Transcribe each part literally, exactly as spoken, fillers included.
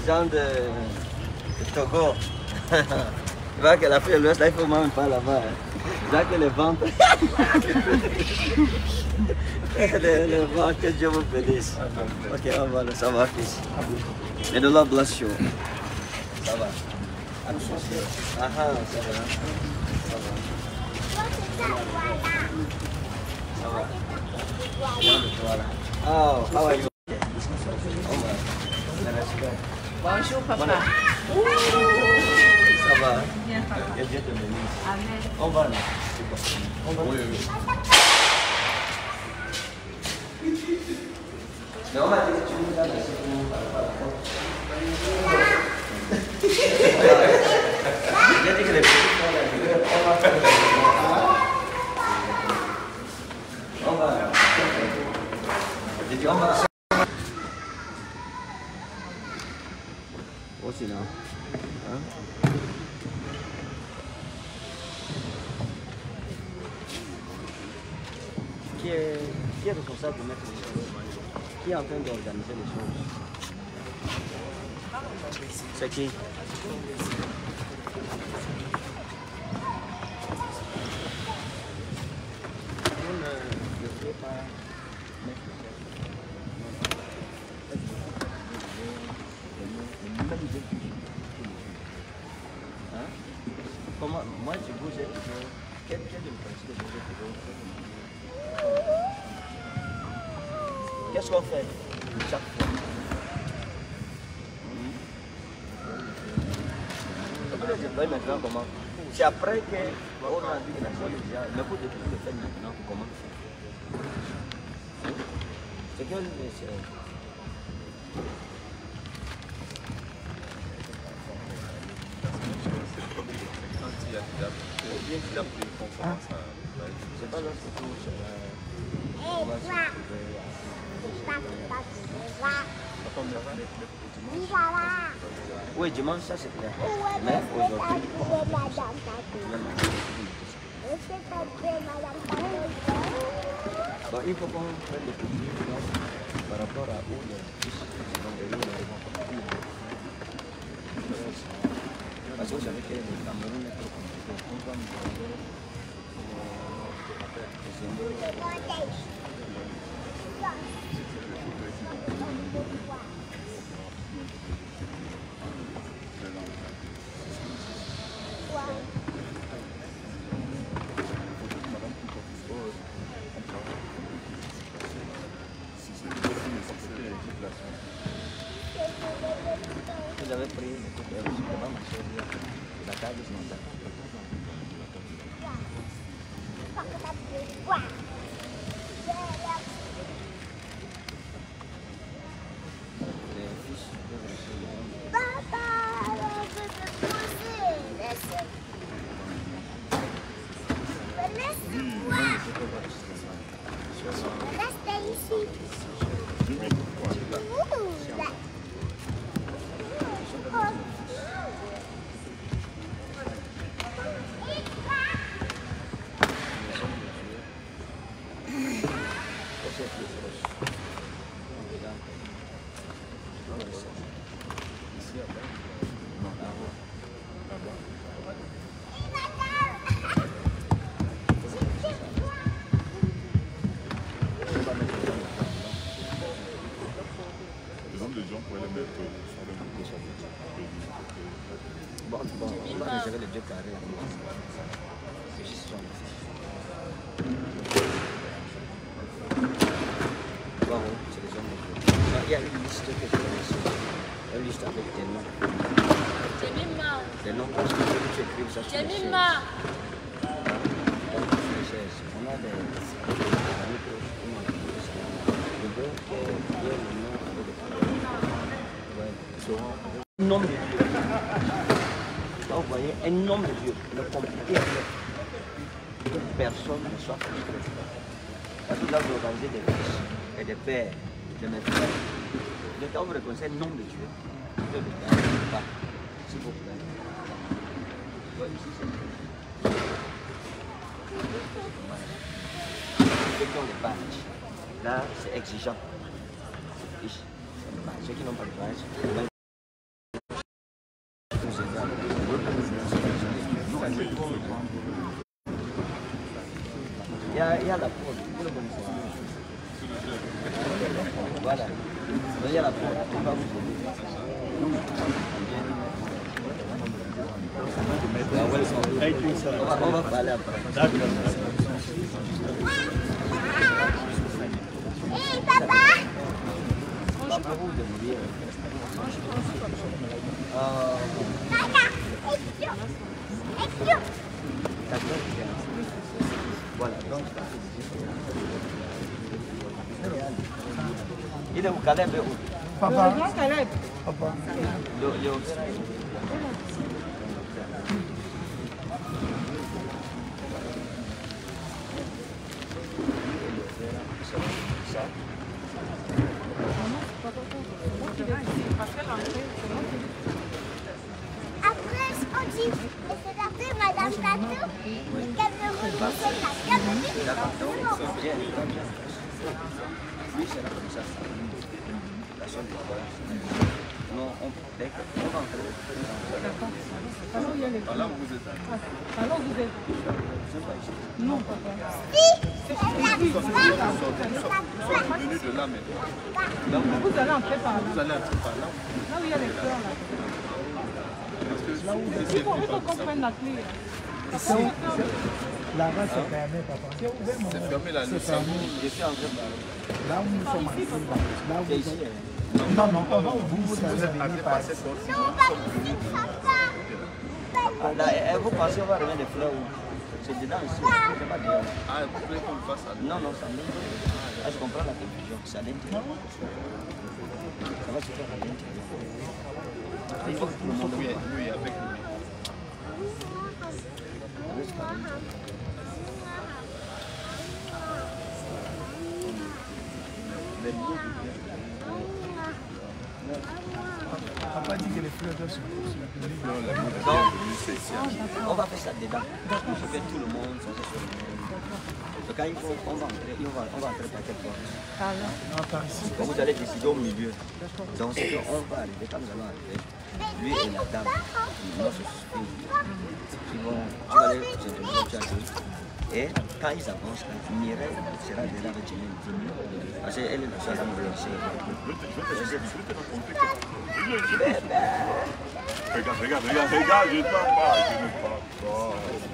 gens de, de Togo. Tu vois que l'Afrique de l'Ouest, là, il faut même pas là-bas. Hein. Tu vois que les ventes. les, les ventes, que Dieu vous bénisse. Ok, on va, ça va, fils. May the Lord bless you. Ça va. Ah, ah, ça va. Ça va. Ça va. Voilà. Oh, how are you? Bonjour papa. Ça va? Bien papa. Que Dieu te bénisse. Amen. On va là. On va. Oui, oui. Mais on m'a dit que tu nous as laissé pour nous par la porte. J'ai dit que les petits font la gueule. On va faire le On va. J'ai dit on va. What's it now? Huh? Qui est, qui est responsable de mettre les choses? Qui est en train d'organiser les choses? C'est qui? Vous ne devriez pas mettre les choses. Hein? Comment? Moi, je bougeais toujours. Quel est le principe de bouger toujours? Qu'est-ce qu'on fait chaque fois? Je vais maintenant comment? C'est après qu'on a dit que la chose est déjà. Mais vous devez le faire maintenant. Comment? C'est que c'est pas notre tour. Oui, dimanche, ça c'est clair. Mais aujourd'hui, bon, il faut qu'on prenne des petits par rapport à où les fils vont venir. Parce que vous savez que le Cameroun est trop compliqué. Vous avez pris le coup de la table, sinon ça. Bon, bon, on va gérer les deux carrés. C'est juste ça. Bon, c'est les hommes. Il y a une liste que je connais. Une liste avec des noms. Des noms parce que tu écrives ça sur les chaises. On a des amis que comment on dit ça. Je veux qu'il y ait le nom avec des carrés. Un nombre de dieux. Vous voyez, un nombre de dieux. Le compliqué est que personne ne soit frustré. Parce que là, vous organisez des fils et des pères, des maîtres. Donc, quand vous reconnaissez un nombre de dieux, vous ne le gardez pas. S'il vous plaît. Ici, c'est ceux qui ont des badges. Là, c'est exigeant. Ceux qui n'ont pas de badge. Il y a, il y a la poudre. Voilà. Il y a la poudre. On va vous aider. On va, on va parler après. D'accord. Hey, papa! Papa, vous devez. Euh... Voilà, donc il est où Caleb est où? Papa. Caleb. Papa. Yo, yo. Après, on dit, et c'est après Madame Tatou, qu'elle me remonte la gamme. Bien, bien. Oui, c'est là comme ça. La seule fois. Non, on peut on va entrer. Alors, il y a les Alors vous êtes Alors, vous êtes. Non, papa. Si, c'est la venus de là maintenant. Vous allez entrer par là. Vous allez entrer par là. Là où il y a les fleurs, là. Il faut, il faut qu'on prenne la clé. Là-bas, c'est fermé, papa. C'est ouvert, maman. C'est fermé là, nous C'est sommes. fermé. Je suis entré par là. Là où nous sommes entrés, là où C'est vous ici. êtes. Non, non, papa, vous, vous allez venir par Cette porte. Non, pas ici, papa. Ah, là, et vous pensez qu'on va remettre des fleurs où? C'est dedans ici. C'est pas dehors. Ah, vous voulez qu'on le fasse à Non, non, ça m'est. Ah, je comprends la confusion. C'est à l'intérieur. Ça va se faire à l'intérieur. Il faut que tout le monde Oui, oui, avec lui. Papa dit que les fleurs doivent se publier. Donc, on va faire ça dedans. Je fais tout le monde, ça c'est sur le monde. Donc quand il faut, on va entrer, on va, on va entrer par quelle porte? Ah, par ici. Donc vous allez décider au milieu. Donc c'est qu'on va arriver, quand nous allons arriver, lui et la dame, notre fille, ils vont, tu vas les introduire. Et quand ils avancent, Mireille sera déjà avec Jimmy. Parce qu'elle est la seule à me lancer. Regarde, regarde, regarde, regarde, je ne parle pas, je ne parle pas.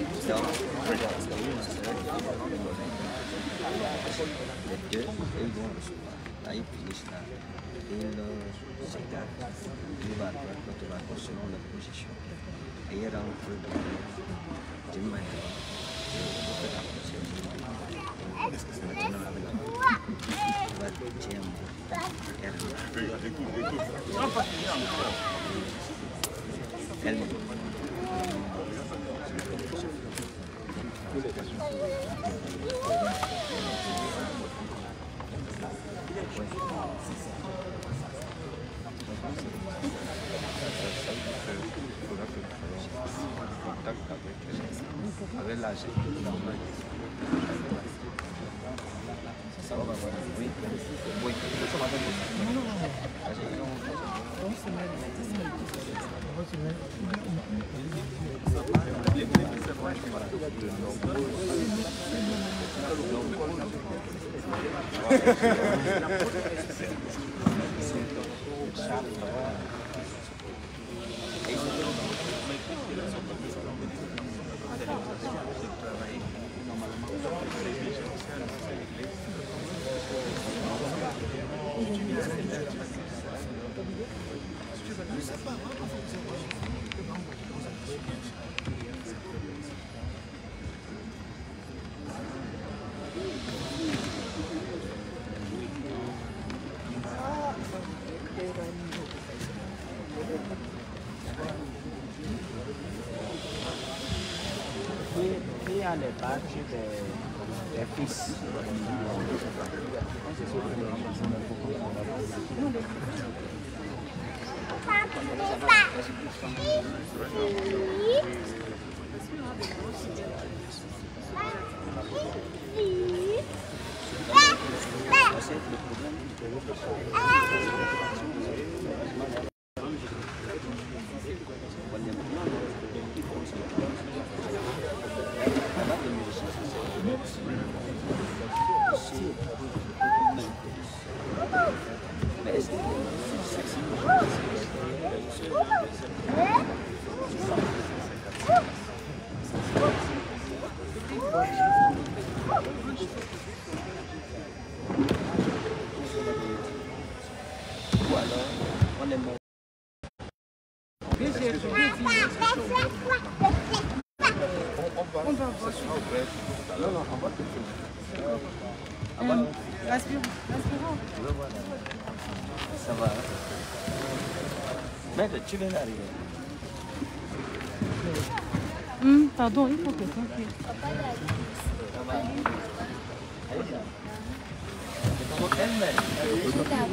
Les deux, ils vont recevoir. Là, ils finissent là. Ils s'écartent. Ils vont à droite, l'autre va à gauche selon leur position. Et ils rentrent dans le matin. Est-ce que c'est maintenant avec la Regarde, écoute, écoute. Elle Avec l'âge. Ça va, oui. Oui. Ça va, Il y a les badges des, des fils. après, tout à Non, l'heure. non, on va tout finir. On va Hum, L'aspirant. L'aspirant. le voilà. Ça va. Hein? Maître, tu viens d'arriver. Hum, pardon, il faut que ça fait. Ça va. Allez, là. C'est comment elle-même.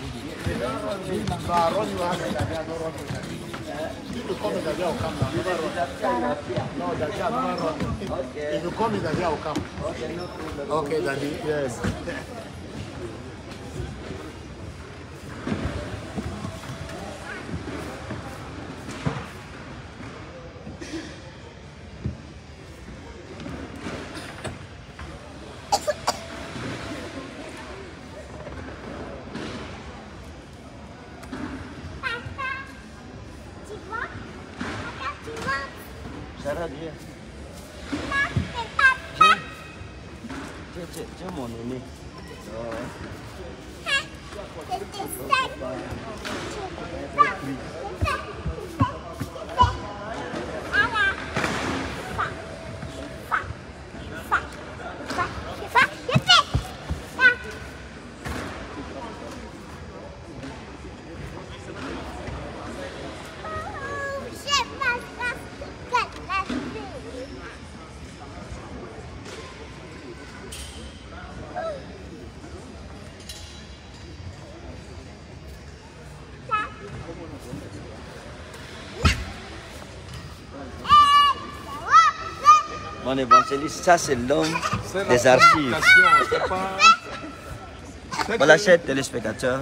If you come in the day, I'll come. Okay, Daddy. Yes. Tu vois? Regarde, tu vois? Sarah, viens. Là, c'est papa. Tiens, tiens, tiens mon aîné. Oh. C'est tes sacs. C'est ça. C'est ça. C'est ça. Voilà. Ça. Ça. Ça. Ça. C'est ça. C'est fait. Ça. Oh, je passe pas toute la vie. Mon évangéliste, ça c'est l'homme C'est la des archives. communication, c'est pas... c'est Voilà, que- chers téléspectateurs.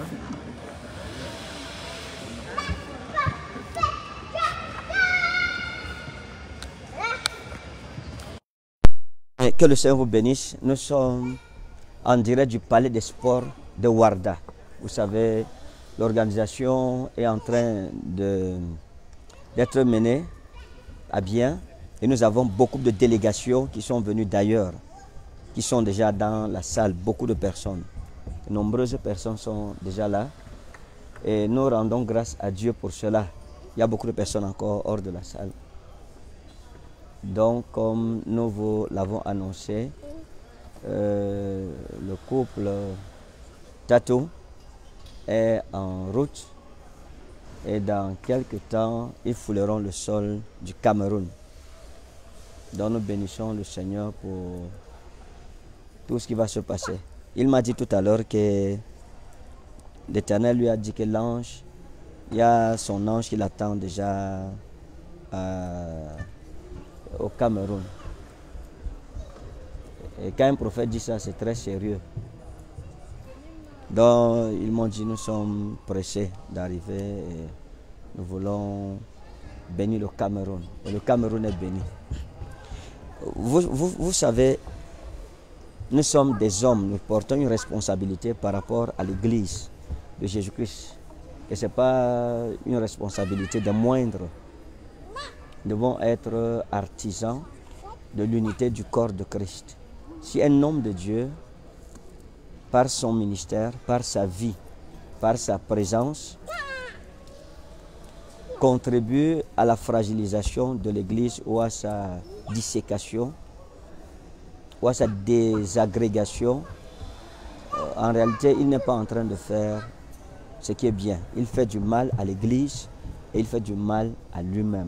Et que le Seigneur vous bénisse. Nous sommes en direct du Palais des Sports de Ouarda. Vous savez, l'organisation est en train de- d'être menée à bien. Et nous avons beaucoup de délégations qui sont venues d'ailleurs, qui sont déjà dans la salle, beaucoup de personnes. De nombreuses personnes sont déjà là. Et nous rendons grâce à Dieu pour cela. Il y a beaucoup de personnes encore hors de la salle. Donc, comme nous vous l'avons annoncé, euh, le couple Tatou est en route. Et dans quelques temps, ils fouleront le sol du Cameroun. Donc nous bénissons le Seigneur pour tout ce qui va se passer. Il m'a dit tout à l'heure que l'Éternel lui a dit que l'ange, il y a son ange qui l'attend déjà euh, au Cameroun. Et quand un prophète dit ça, c'est très sérieux. Donc ils m'ont dit, nous sommes pressés d'arriver et nous voulons bénir le Cameroun. Et le Cameroun est béni. Vous, vous, vous savez, nous sommes des hommes, nous portons une responsabilité par rapport à l'Église de Jésus-Christ. Et ce n'est pas une responsabilité de moindre. Nous devons être artisans de l'unité du corps de Christ. Si un homme de Dieu, par son ministère, par sa vie, par sa présence, contribue à la fragilisation de l'Église ou à sa dissécation ou à sa désagrégation, en réalité, il n'est pas en train de faire ce qui est bien. Il fait du mal à l'Église et il fait du mal à lui-même.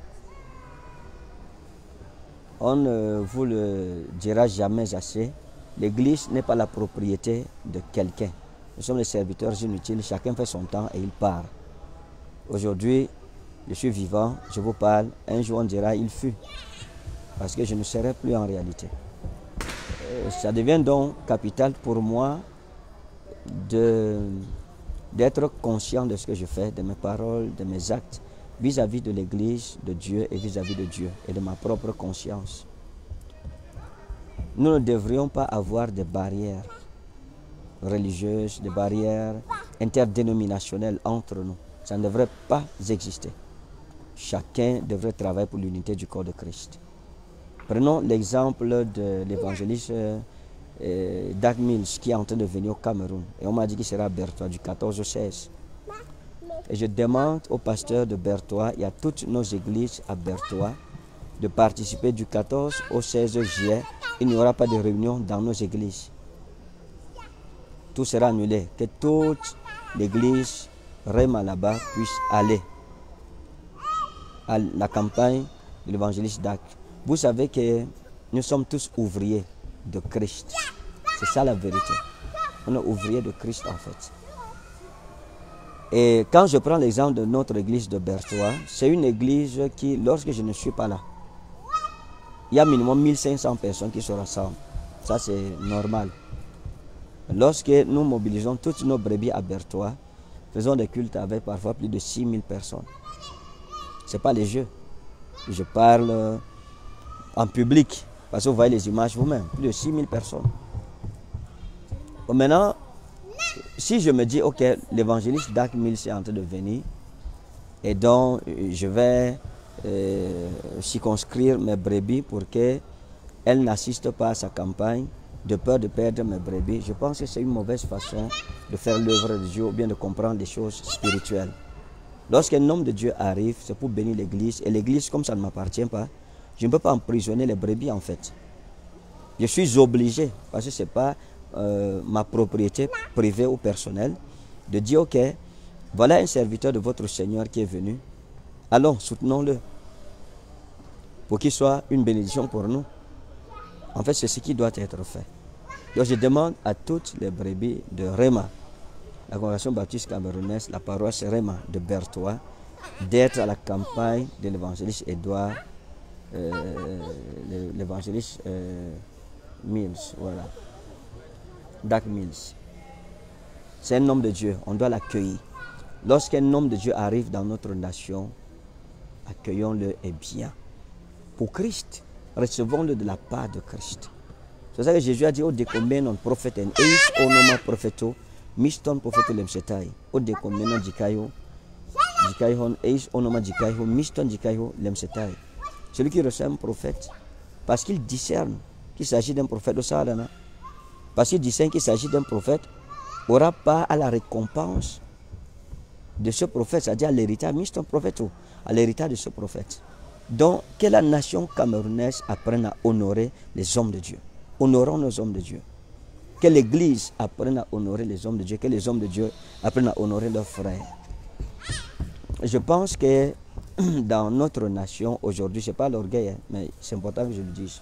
On ne vous le dira jamais assez. L'Église n'est pas la propriété de quelqu'un. Nous sommes les serviteurs inutiles, chacun fait son temps et il part. Aujourd'hui, je suis vivant, je vous parle, un jour on dira il fut, parce que je ne serai plus en réalité. Euh, ça devient donc capital pour moi de, d'être conscient de ce que je fais, de mes paroles, de mes actes, vis-à-vis de l'Église, de Dieu et vis-à-vis de Dieu et de ma propre conscience. Nous ne devrions pas avoir de barrières religieuses, des barrières interdénominationnelles entre nous. Ça ne devrait pas exister. Chacun devrait travailler pour l'unité du corps de Christ. Prenons l'exemple de l'évangéliste euh, Dag Mills qui est en train de venir au Cameroun. Et on m'a dit qu'il sera à Bertois du quatorze au seize. Et je demande au pasteur de Bertois et à toutes nos églises à Bertois de participer du quatorze au seize juillet. Il n'y aura pas de réunion dans nos églises. Tout sera annulé. Que toute l'église Rema là-bas puisse aller à la campagne de l'évangéliste Dak. Vous savez que nous sommes tous ouvriers de Christ. C'est ça la vérité. On est ouvriers de Christ en fait. Et quand je prends l'exemple de notre église de Berthois, c'est une église qui, lorsque je ne suis pas là, il y a minimum mille cinq cents personnes qui se rassemblent. Ça c'est normal. Lorsque nous mobilisons toutes nos brebis à Berthois, faisons des cultes avec parfois plus de six mille personnes. Ce n'est pas les jeux. Je parle en public, parce que vous voyez les images vous-même, plus de six mille personnes. Bon, maintenant, si je me dis, ok, l'évangéliste Dak Mills est en train de venir, et donc je vais euh, circonscrire mes brebis pour qu'elles n'assistent pas à sa campagne, de peur de perdre mes brebis, je pense que c'est une mauvaise façon de faire l'œuvre de Dieu ou bien de comprendre les choses spirituelles. Lorsqu'un homme de Dieu arrive, c'est pour bénir l'église, et l'église, comme ça ne m'appartient pas, je ne peux pas emprisonner les brebis en fait. Je suis obligé, parce que ce n'est pas euh, ma propriété privée ou personnelle, de dire, ok, voilà un serviteur de votre Seigneur qui est venu, allons, soutenons-le, pour qu'il soit une bénédiction pour nous. En fait, c'est ce qui doit être fait. Donc je demande à toutes les brebis de Rema, la congrégation baptiste camerounaise, la paroisse Rema de Berthois, d'être à la campagne de l'évangéliste Edouard, euh, l'évangéliste euh, Mills, voilà, Dak Mills. C'est un homme de Dieu, on doit l'accueillir. Lorsqu'un homme de Dieu arrive dans notre nation, accueillons-le et bien. Pour Christ, recevons-le de la part de Christ. C'est ça que Jésus a dit au décoménon prophète en eis onoma prophéto miston prophéto lemsetai au décoménon dikayo dikayon eis onoma dikayo miston dikayo lemsetai. Celui qui reçoit un prophète parce qu'il discerne qu'il s'agit d'un prophète de Sadana, parce qu'il discerne qu'il s'agit d'un prophète, aura pas à la récompense de ce prophète, c'est-à-dire à l'héritage miston prophéto, à l'héritage de ce prophète. Donc, que la nation camerounaise apprenne à honorer les hommes de Dieu. Honorons nos hommes de Dieu. Que l'Église apprenne à honorer les hommes de Dieu. Que les hommes de Dieu apprennent à honorer leurs frères. Je pense que dans notre nation, aujourd'hui, ce n'est pas l'orgueil, hein, mais c'est important que je le dise.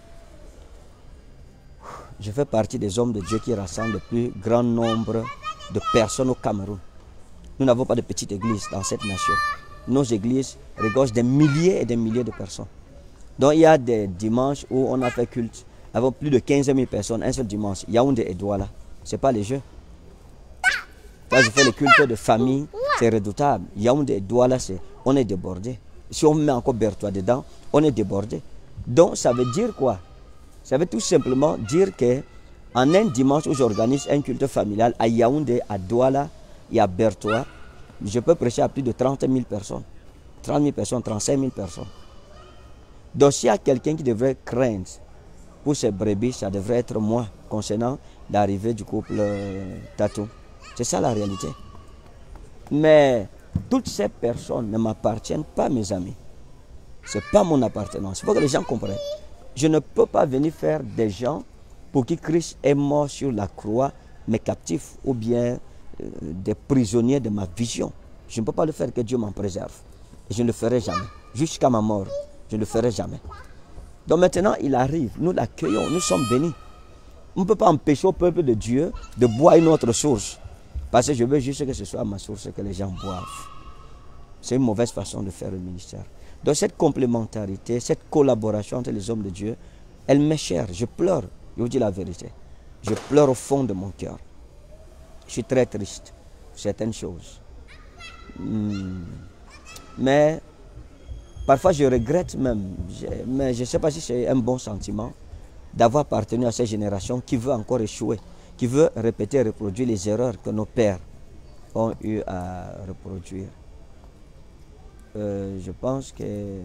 Je fais partie des hommes de Dieu qui rassemblent le plus grand nombre de personnes au Cameroun. Nous n'avons pas de petite église dans cette nation. Nos églises regorgent des milliers et des milliers de personnes. Donc il y a des dimanches où on a fait culte avec plus de quinze mille personnes, un seul dimanche. Yaoundé et Douala, ce n'est pas les jeux. Quand je fais le culte de famille, c'est redoutable. Yaoundé et Douala, on est débordé. Si on met encore Berthois dedans, on est débordé. Donc ça veut dire quoi? Ça veut tout simplement dire que en un dimanche où j'organise un culte familial à Yaoundé, à Douala et à Berthois, je peux prêcher à plus de trente mille personnes. trente mille personnes, trente-cinq mille personnes. Donc s'il y a quelqu'un qui devrait craindre pour ses brebis, ça devrait être moi, concernant l'arrivée du couple euh, Tatou. C'est ça la réalité. Mais toutes ces personnes ne m'appartiennent pas, mes amis. Ce n'est pas mon appartenance. Il faut que les gens comprennent. Je ne peux pas venir faire des gens pour qui Christ est mort sur la croix, mes captifs ou bien euh, des prisonniers de ma vision. Je ne peux pas le faire, que Dieu m'en préserve. Et je ne le ferai jamais. Jusqu'à ma mort, je ne le ferai jamais. Donc maintenant, il arrive, nous l'accueillons, nous sommes bénis. On ne peut pas empêcher au peuple de Dieu de boire une autre source. Parce que je veux juste que ce soit ma source que les gens boivent. C'est une mauvaise façon de faire le ministère. Donc cette complémentarité, cette collaboration entre les hommes de Dieu, elle m'est chère. Je pleure, je vous dis la vérité. Je pleure au fond de mon cœur. Je suis très triste pour certaines choses. Hmm. Mais parfois je regrette même, je, mais je ne sais pas si c'est un bon sentiment d'avoir appartenu à cette génération qui veut encore échouer, qui veut répéter et reproduire les erreurs que nos pères ont eu à reproduire. Euh, je pense que,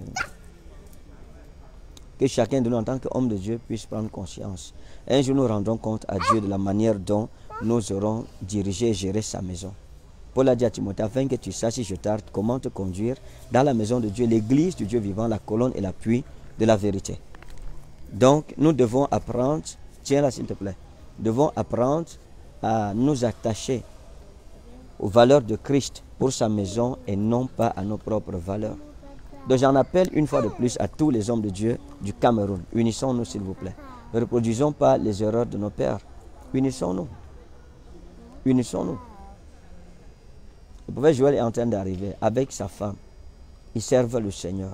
que chacun de nous en tant qu'homme de Dieu puisse prendre conscience. Un jour nous rendrons compte à Dieu de la manière dont nous aurons dirigé et géré sa maison. Paul a dit à Timothée, afin que tu saches si je tarde comment te conduire dans la maison de Dieu, l'église du Dieu vivant, la colonne et l'appui de la vérité. Donc, nous devons apprendre, tiens là s'il te plaît, nous devons apprendre à nous attacher aux valeurs de Christ pour sa maison et non pas à nos propres valeurs. Donc j'en appelle une fois de plus à tous les hommes de Dieu du Cameroun. Unissons-nous s'il vous plaît. Ne reproduisons pas les erreurs de nos pères. Unissons-nous. Unissons-nous. Le prophète Joël est en train d'arriver avec sa femme. Ils servent le Seigneur.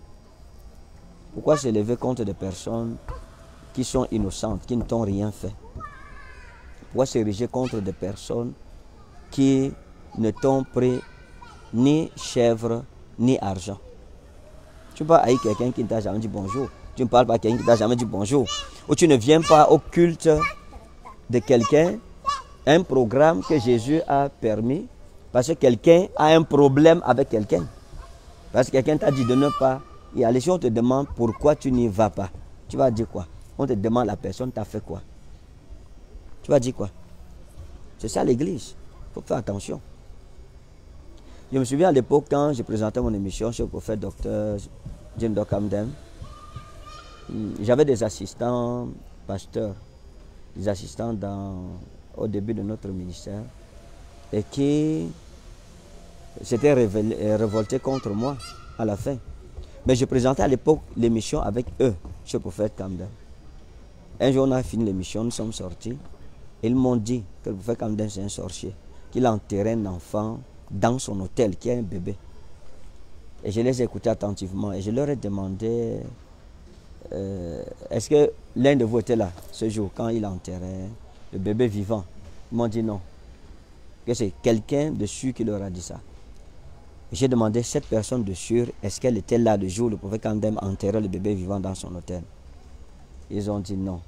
Pourquoi s'élever contre des personnes qui sont innocentes, qui ne t'ont rien fait? Pourquoi s'ériger contre des personnes qui ne t'ont pris ni chèvre ni argent? Tu ne parles pas avec quelqu'un qui ne t'a jamais dit bonjour. Tu ne parles pas à quelqu'un qui ne t'a jamais dit bonjour. Ou tu ne viens pas au culte de quelqu'un, un programme que Jésus a permis, parce que quelqu'un a un problème avec quelqu'un. Parce que quelqu'un t'a dit de ne pas y aller. Si on te demande pourquoi tu n'y vas pas, tu vas dire quoi? On te demande la personne t'a fait quoi? Tu vas dire quoi? C'est ça l'église. Il faut faire attention. Je me souviens à l'époque quand je présentais mon émission chez le prophète docteur Jim Dokamdem, j'avais des assistants pasteurs, des assistants dans, au début de notre ministère et qui s'étaient révoltés contre moi à la fin. Mais je présentais à l'époque l'émission avec eux chez le prophète Kamdem. Un jour on a fini l'émission, nous sommes sortis et ils m'ont dit que le prophète Kamdem c'est un sorcier, qu'il a enterré un enfant dans son hôtel, qui est un bébé. Et je les ai écoutés attentivement et je leur ai demandé euh, est-ce que l'un de vous était là ce jour quand il enterrait le bébé vivant? Ils m'ont dit non. Que c'est quelqu'un dessus qui leur a dit ça. J'ai demandé cette personne dessus, est-ce qu'elle était là le jour où le prophète Kamdem enterrait le bébé vivant dans son hôtel? Ils ont dit non.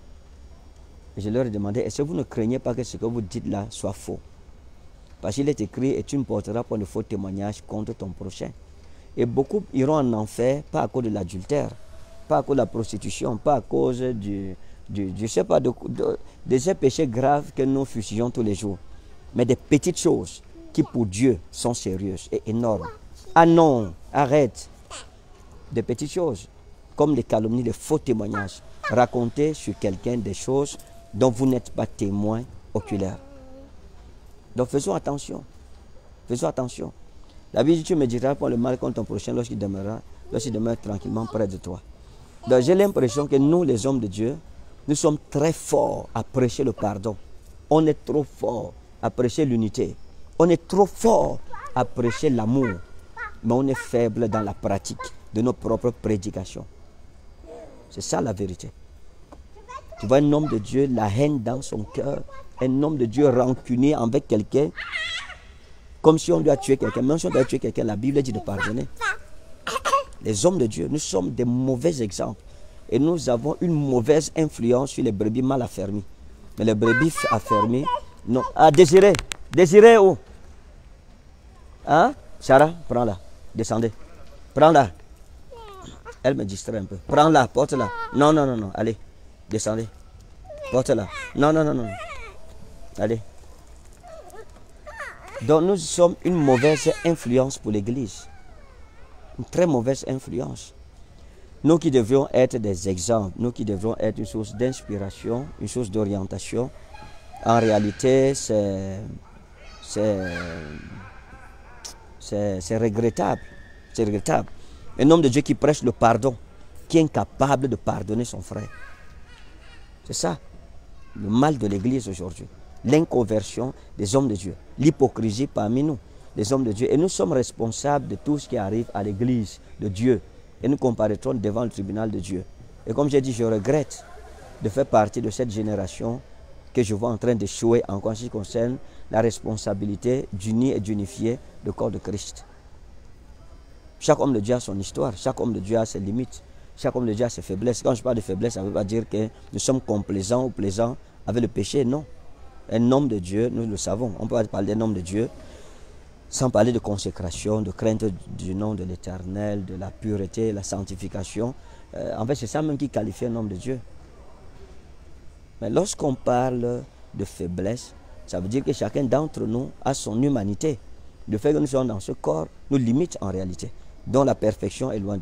Et je leur ai demandé, est-ce que vous ne craignez pas que ce que vous dites là soit faux? Parce qu'il est écrit, et tu ne porteras pas de faux témoignages contre ton prochain. Et beaucoup iront en enfer, pas à cause de l'adultère, pas à cause de la prostitution, pas à cause du, du, du je sais pas, de, de, de ces péchés graves que nous fusillons tous les jours. Mais des petites choses qui pour Dieu sont sérieuses et énormes. Ah non, arrête. Des petites choses, comme les calomnies, les faux témoignages. Raconter sur quelqu'un des choses dont vous n'êtes pas témoin oculaire. Donc faisons attention. Faisons attention. La Bible dit, tu me diras pas le mal contre ton prochain lorsqu'il demeurera, lorsqu'il demeure tranquillement près de toi. Donc j'ai l'impression que nous, les hommes de Dieu, nous sommes très forts à prêcher le pardon. On est trop forts à prêcher l'unité. On est trop fort à prêcher l'amour. Mais on est faible dans la pratique de nos propres prédications. C'est ça la vérité. Tu vois un homme de Dieu, la haine dans son cœur, un homme de Dieu rancunier avec quelqu'un, comme si on lui a tué quelqu'un. Même si on doit tuer quelqu'un, la Bible dit de pardonner. Les hommes de Dieu, nous sommes des mauvais exemples. Et nous avons une mauvaise influence sur les brebis mal affermies. Mais les brebis affermies, non. Ah, Désiré, Désiré où? Hein? Sarah, prends-la. Descendez. Prends-la. Elle me distrait un peu. Prends-la, porte-la. Non, non, non, non. Allez, descendez. Porte-la. Non, non, non, non. Allez. Donc nous sommes une mauvaise influence pour l'Église. Une très mauvaise influence. Nous qui devrions être des exemples, nous qui devrions être une source d'inspiration, une source d'orientation, en réalité, c'est c'est regrettable. C'est regrettable. Un homme de Dieu qui prêche le pardon, qui est incapable de pardonner son frère. C'est ça, le mal de l'Église aujourd'hui. L'inconversion des hommes de Dieu, l'hypocrisie parmi nous, les hommes de Dieu. Et nous sommes responsables de tout ce qui arrive à l'Église de Dieu. Et nous comparaîtrons devant le tribunal de Dieu. Et comme j'ai dit, je regrette de faire partie de cette génération que je vois en train d'échouer en ce qui concerne la responsabilité d'unir et d'unifier le corps de Christ. Chaque homme de Dieu a son histoire, chaque homme de Dieu a ses limites, chaque homme de Dieu a ses faiblesses. Quand je parle de faiblesse, ça ne veut pas dire que nous sommes complaisants ou plaisants avec le péché, non. Un homme de Dieu, nous le savons, on peut parler d'un homme de Dieu sans parler de consécration, de crainte du nom de l'Éternel, de la pureté, la sanctification. Euh, en fait, c'est ça même qui qualifie un homme de Dieu. Mais lorsqu'on parle de faiblesse, ça veut dire que chacun d'entre nous a son humanité. Le fait que nous soyons dans ce corps nous limite en réalité, dont la perfection est loin de nous.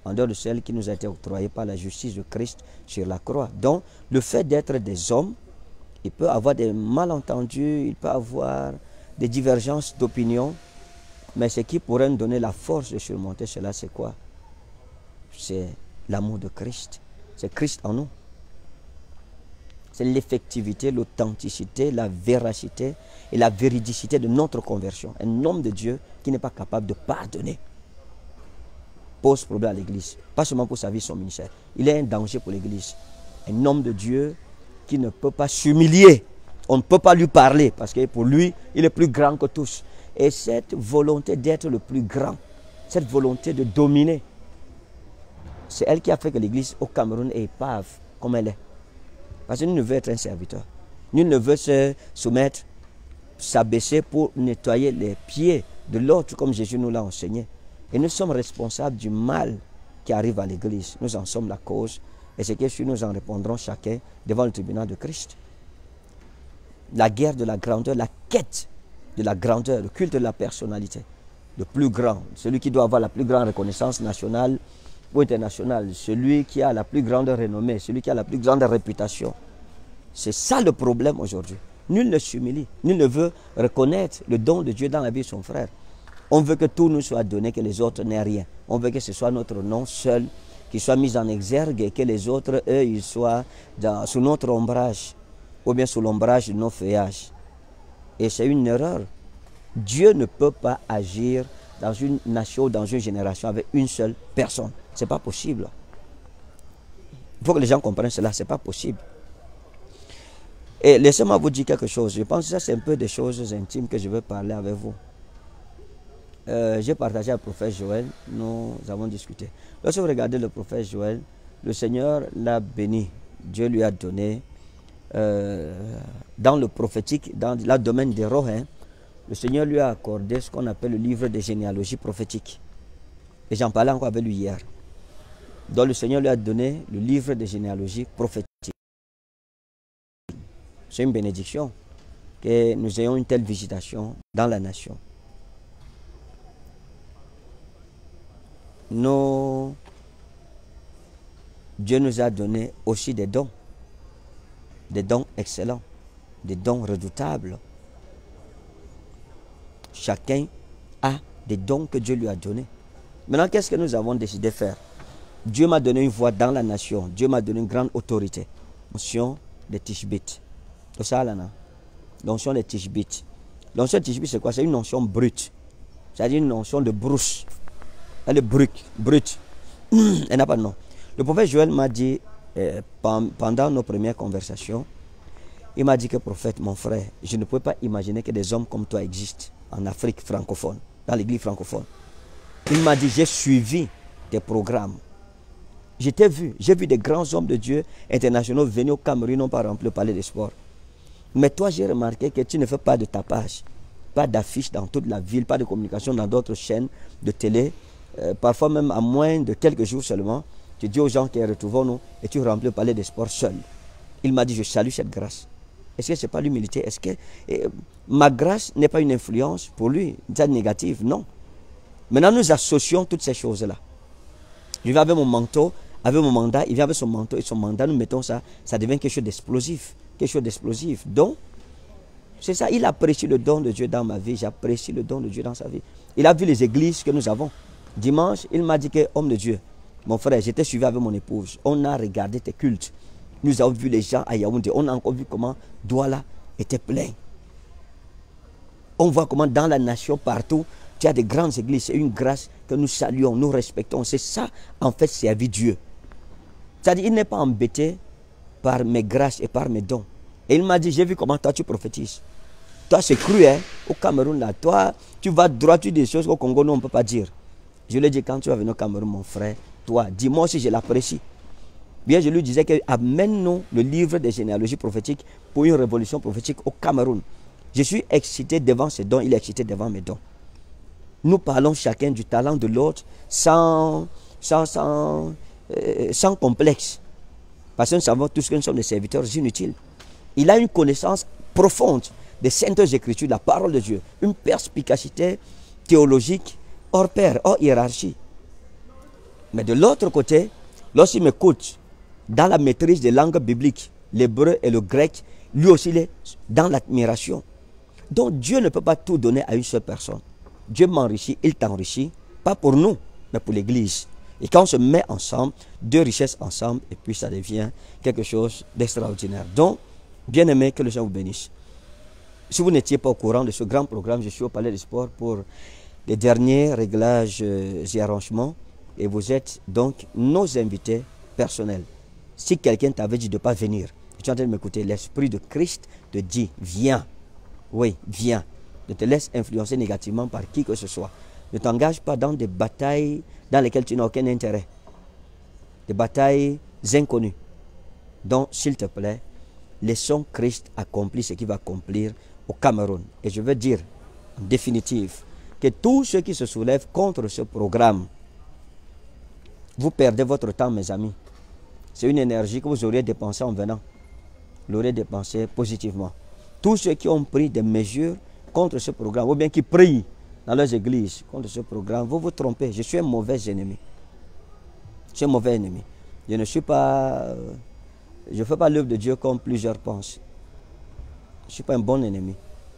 en dehors de celle qui nous a été octroyée par la justice de Christ sur la croix. Donc, le fait d'être des hommes, il peut avoir des malentendus, il peut avoir des divergences d'opinion, mais ce qui pourrait nous donner la force de surmonter cela, c'est quoi? C'est l'amour de Christ. C'est Christ en nous. C'est l'effectivité, l'authenticité, la véracité et la véridicité de notre conversion. Un homme de Dieu qui n'est pas capable de pardonner pose problème à l'Église. Pas seulement pour sa vie, son ministère. Il est un danger pour l'Église. Un homme de Dieu qui ne peut pas s'humilier. On ne peut pas lui parler parce que pour lui, il est plus grand que tous. Et cette volonté d'être le plus grand, cette volonté de dominer, c'est elle qui a fait que l'Église au Cameroun est épave comme elle est. Parce que nul ne veut être un serviteur. Nul ne veut se soumettre, s'abaisser pour nettoyer les pieds de l'autre comme Jésus nous l'a enseigné. Et nous sommes responsables du mal qui arrive à l'Église. Nous en sommes la cause. Et c'est que si nous en répondrons chacun devant le tribunal de Christ. La guerre de la grandeur, la quête de la grandeur, le culte de la personnalité. Le plus grand, celui qui doit avoir la plus grande reconnaissance nationale ou internationale, celui qui a la plus grande renommée, celui qui a la plus grande réputation. C'est ça le problème aujourd'hui. Nul ne s'humilie, nul ne veut reconnaître le don de Dieu dans la vie de son frère. On veut que tout nous soit donné, que les autres n'aient rien. On veut que ce soit notre nom seul qui soit mis en exergue et que les autres, eux, ils soient dans, sous notre ombrage ou bien sous l'ombrage de nos feuillages. Et c'est une erreur. Dieu ne peut pas agir dans une nation, dans une génération avec une seule personne. Ce n'est pas possible. Il faut que les gens comprennent cela, ce n'est pas possible. Et laissez-moi vous dire quelque chose. Je pense que ça, c'est un peu des choses intimes que je veux parler avec vous. Euh, J'ai partagé avec le prophète Joël, nous avons discuté. Lorsque vous regardez le prophète Joël, le Seigneur l'a béni. Dieu lui a donné, euh, dans le prophétique, dans le domaine des rois, hein, le Seigneur lui a accordé ce qu'on appelle le livre des généalogies prophétiques. Et j'en parlais encore avec lui hier. Donc le Seigneur lui a donné le livre des généalogies prophétiques. C'est une bénédiction que nous ayons une telle visitation dans la nation. Nous, Dieu nous a donné aussi des dons. Des dons excellents. Des dons redoutables. Chacun a des dons que Dieu lui a donnés. Maintenant, qu'est-ce que nous avons décidé de faire? Dieu m'a donné une voix dans la nation. Dieu m'a donné une grande autorité. L'onction des Tishbites. C'est ça, là, non? L'onction des Tishbites. L'onction des Tishbites, c'est quoi? C'est une onction brute. C'est-à-dire une onction de brousse. Elle est brute. brute. Elle n'a pas de nom. Le prophète Joël m'a dit, euh, pendant nos premières conversations, il m'a dit que prophète, mon frère, je ne peux pas imaginer que des hommes comme toi existent en Afrique francophone, dans l'église francophone. Il m'a dit, j'ai suivi tes programmes. Je t'ai vu, j'ai vu des grands hommes de Dieu internationaux venir au Cameroun, non pas remplir le palais des sports. Mais toi, j'ai remarqué que tu ne fais pas de tapage, pas d'affiches dans toute la ville, pas de communication dans d'autres chaînes de télé. Euh, parfois même à moins de quelques jours seulement, tu dis aux gens qui retrouvons-nous et tu remplis le palais des sports seul. Il m'a dit, je salue cette grâce. Est-ce que ce n'est pas l'humilité? Est-ce que eh, ma grâce n'est pas une influence pour lui, une négative? Non. Maintenant, nous associons toutes ces choses-là. Je vais avec mon manteau, avec mon mandat, il vient avec son manteau et son mandat, nous mettons ça, ça devient quelque chose d'explosif. Quelque chose d'explosif. Donc, c'est ça, il apprécie le don de Dieu dans ma vie, j'apprécie le don de Dieu dans sa vie. Il a vu les églises que nous avons. Dimanche, il m'a dit que, homme de Dieu, mon frère, j'étais suivi avec mon épouse. On a regardé tes cultes. Nous avons vu les gens à Yaoundé. On a encore vu comment Douala était plein. On voit comment dans la nation, partout, tu as des grandes églises. C'est une grâce que nous saluons, nous respectons. C'est ça, en fait, servir Dieu. C'est-à-dire, il n'est pas embêté par mes grâces et par mes dons. Et il m'a dit, j'ai vu comment toi tu prophétises. Toi, c'est cru, hein, au Cameroun, là. Toi, tu vas droit, tu dis des choses qu'au Congo, nous, on ne peut pas dire. Je lui ai dit, quand tu vas venir au Cameroun, mon frère, toi, dis-moi si je l'apprécie. Bien, je lui disais que amène-nous le livre des généalogies prophétiques pour une révolution prophétique au Cameroun. Je suis excité devant ses dons, il est excité devant mes dons. Nous parlons chacun du talent de l'autre sans, sans, sans, euh, sans complexe. Parce que nous savons tous que nous sommes des serviteurs inutiles. Il a une connaissance profonde des saintes écritures, de la parole de Dieu, une perspicacité théologique hors pair, hors hiérarchie. Mais de l'autre côté, lorsqu'il m'écoute dans la maîtrise des langues bibliques, l'hébreu et le grec, lui aussi il est dans l'admiration. Donc Dieu ne peut pas tout donner à une seule personne. Dieu m'enrichit, il t'enrichit, pas pour nous, mais pour l'Église. Et quand on se met ensemble, deux richesses ensemble, et puis ça devient quelque chose d'extraordinaire. Donc, bien aimé, que le Seigneur vous bénisse. Si vous n'étiez pas au courant de ce grand programme, je suis au Palais des Sports pour les derniers réglages et arrangements. Et vous êtes donc nos invités personnels. Si quelqu'un t'avait dit de ne pas venir, tu es en train de m'écouter, l'Esprit de Christ te dit, viens. Oui, viens. Ne te laisse influencer négativement par qui que ce soit. Ne t'engage pas dans des batailles dans lesquelles tu n'as aucun intérêt. Des batailles inconnues. Donc, s'il te plaît, laissons Christ accomplir ce qu'il va accomplir au Cameroun. Et je veux dire, en définitive, que tous ceux qui se soulèvent contre ce programme, vous perdez votre temps, mes amis. C'est une énergie que vous auriez dépensée en venant. Vous l'aurez dépensée positivement. Tous ceux qui ont pris des mesures contre ce programme, ou bien qui prient dans leurs églises contre ce programme, vous vous trompez. Je suis un mauvais ennemi. Je suis un mauvais ennemi. Je ne suis pas... Je ne fais pas l'œuvre de Dieu comme plusieurs pensent. Je ne suis pas un bon ennemi.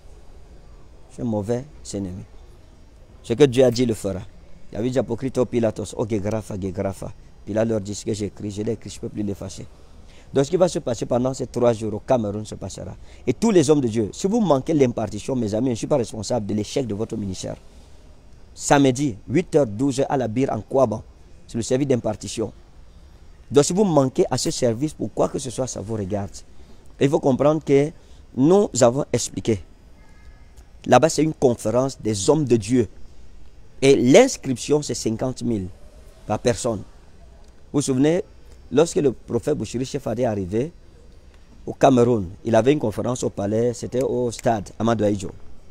Je suis un mauvais ennemi. Ce que Dieu a dit, il le fera. Il y avait des hypocrites au Pilatos, oh Gegrafa, Gegrafa. Pilate leur dit ce que j'ai écrit, je l'ai écrit, je ne peux plus l'effacer. Donc ce qui va se passer pendant ces trois jours au Cameroun se passera. Et tous les hommes de Dieu, si vous manquez l'impartition, mes amis, je ne suis pas responsable de l'échec de votre ministère. Samedi, huit heures douze à la Bire en Kouaban, c'est le service d'impartition. Donc si vous manquez à ce service, pour quoi que ce soit, ça vous regarde. Et il faut comprendre que nous avons expliqué. Là-bas, c'est une conférence des hommes de Dieu. Et l'inscription, c'est cinquante mille par personne. Vous vous souvenez, lorsque le prophète Bouchiri Chefadé est arrivé au Cameroun, il avait une conférence au palais, c'était au stade Amadou Ahidjo.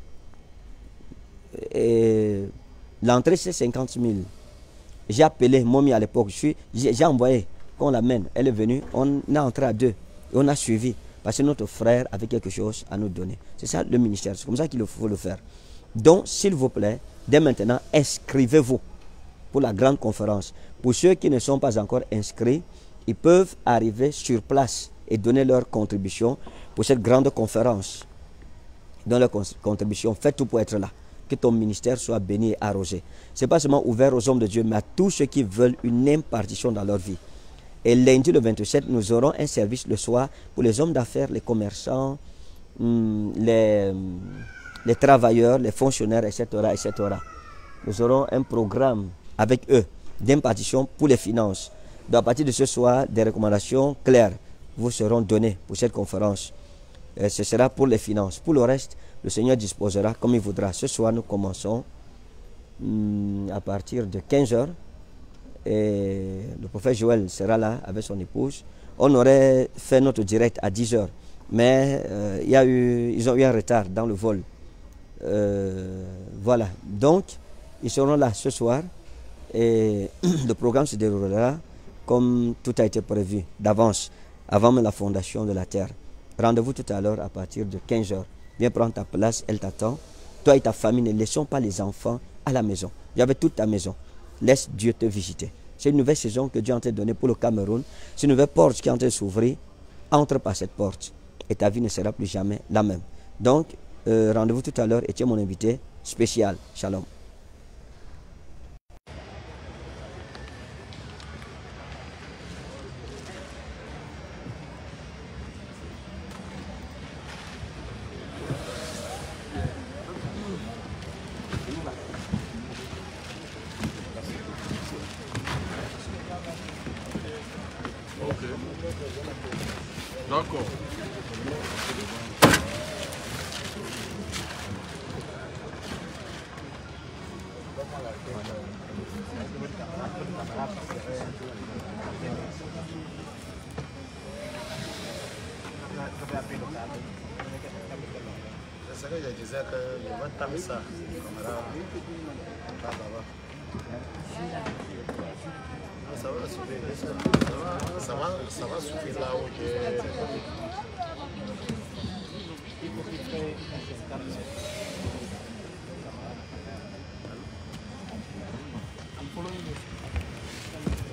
Et l'entrée, c'est cinquante mille. J'ai appelé Momi à l'époque, j'ai envoyé qu'on l'amène. Elle est venue, on est entré à deux et on a suivi. Parce que notre frère avait quelque chose à nous donner. C'est ça le ministère, c'est comme ça qu'il faut le faire. Donc, s'il vous plaît, dès maintenant, inscrivez-vous pour la grande conférence. Pour ceux qui ne sont pas encore inscrits, ils peuvent arriver sur place et donner leur contribution pour cette grande conférence. Donner leur contribution, faites tout pour être là. Que ton ministère soit béni et arrosé. Ce n'est pas seulement ouvert aux hommes de Dieu, mais à tous ceux qui veulent une impartition dans leur vie. Et lundi le vingt-sept, nous aurons un service le soir pour les hommes d'affaires, les commerçants, les, les travailleurs, les fonctionnaires, et cetera, et cetera. Nous aurons un programme avec eux d'impartition pour les finances. Donc à partir de ce soir, des recommandations claires vous seront données pour cette conférence. Et ce sera pour les finances. Pour le reste, le Seigneur disposera comme il voudra. Ce soir, nous commençons hum, à partir de quinze heures. Et le prophète Joël sera là avec son épouse. On aurait fait notre direct à dix heures. Mais euh, il y a eu, ils ont eu un retard dans le vol. Euh, voilà. Donc, ils seront là ce soir. Et le programme se déroulera comme tout a été prévu d'avance, avant même la fondation de la terre. Rendez-vous tout à l'heure à partir de quinze heures. Viens prendre ta place, elle t'attend. Toi et ta famille, ne laissons pas les enfants à la maison. Il y avait toute ta maison. Laisse Dieu te visiter. C'est une nouvelle saison que Dieu est en train de donner pour le Cameroun. C'est une nouvelle porte qui est en train de s'ouvrir. Entre par cette porte et ta vie ne sera plus jamais la même. Donc, euh, rendez-vous tout à l'heure et tu es mon invité spécial. Shalom. D'accord. C'est que je disais que je vais taper ça. Ça va suffire, ça va, ça va, ça va suffire là où j'ai... I'm following you.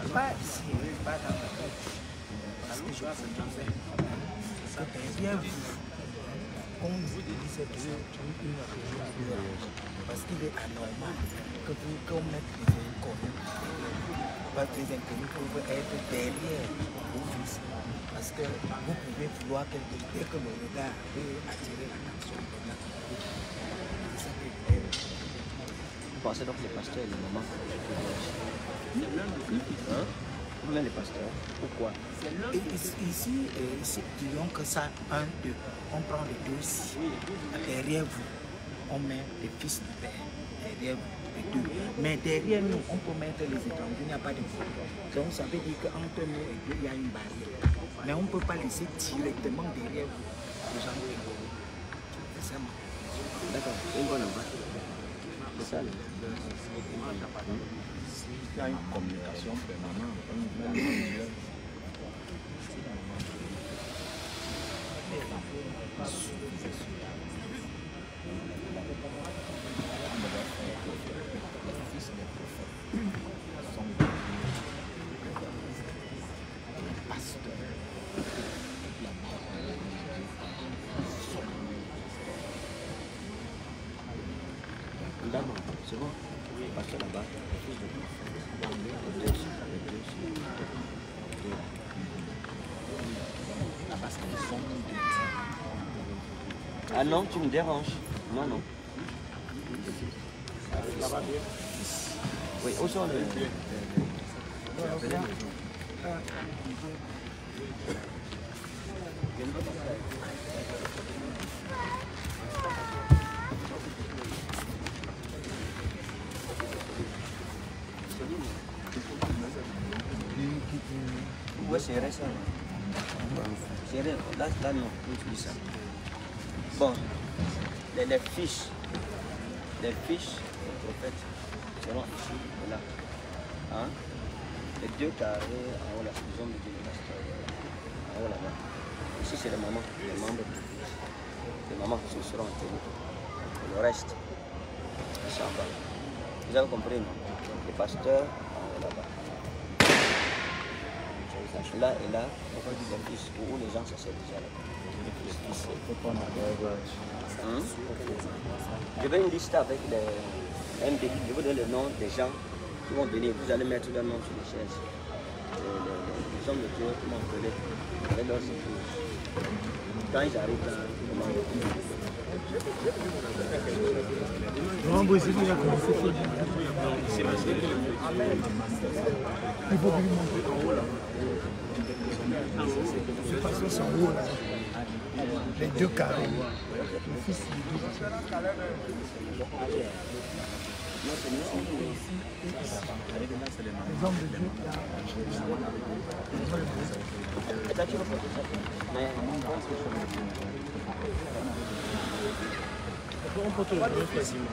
Pas ici, pas dans la tête. Parce que je pense que derrière vous, on vous dit c'est une religion. Parce qu'il est anormal que vous qu'on mette des inconnus. Parce que les inconnus peuvent être derrière vos fils. Parce que vous pouvez vouloir quelque chose dès que le regard peut attirer l'attention de la communauté. C'est ça que vous faites. Vous pensez donc que les pasteurs et les mamans hein? Vous les pasteurs, pourquoi? Et ici, ici, disons que ça, un, deux, on prend les deux ici. Derrière vous, on met les fils du père. Derrière vous, les deux. Mais derrière nous, on peut mettre les étrangers, il n'y a pas de problème. Donc ça veut dire qu'entre nous et Dieu, il y a une barrière. Mais on ne peut pas laisser directement derrière vous les gens de l'Église. C'est ça. D'accord, c'est une bonne affaire. C'est ça. Il y a une communication permanente. D'abord, c'est bon. Parce que là-bas, les fils de les deux, les deux, les deux. Là-bas, c'est des sons de Ah non, tu me déranges. Non, non. Oui, où sont les... Ouais, c'est vrai ça. C'est vrai, là, là non, on utilise ça. Bon, les, les fiches, les fiches du prophète seront ici et là. Hein? Les deux carrés en haut, la prison de Dieu, en haut là-bas. Ici, c'est les mamans, les membres. Les mamans qui seront enterrées. Le reste, c'est en bas. Vous avez compris, non? Les pasteurs en haut là-bas. Là et là, on va dire les fils où les gens s'asseyent déjà là. Hum? Je vais une liste avec les M D. Je vous donne le nom des gens qui vont venir. Vous allez mettre leur nom sur les chaises. Les, les, les hommes de Dieu, comment on appelle, avec leurs épouses. Quand ils arrivent là, comment on appelle. Non, bon, c'est déjà commencé. Il faut lui montrer en haut là. C'est parce que c'est en haut là. Les deux carrés. Le fils du deux. Les hommes de Dieu. On peut te le donner facilement.